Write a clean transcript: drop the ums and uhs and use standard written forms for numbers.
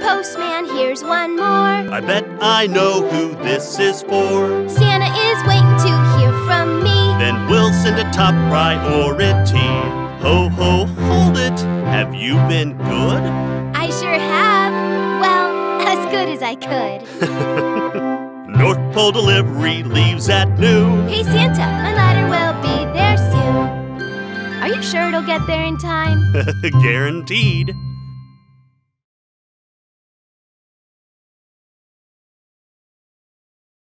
Postman, here's one more. I bet I know who this is for. Santa is waiting to hear from me. Then we'll send a top priority. Ho, ho, hold it. Have you been good? I sure have. Well, as good as I could. North Pole delivery leaves at noon. Hey, Santa, my ladder will be there soon. Are you sure it'll get there in time? Guaranteed.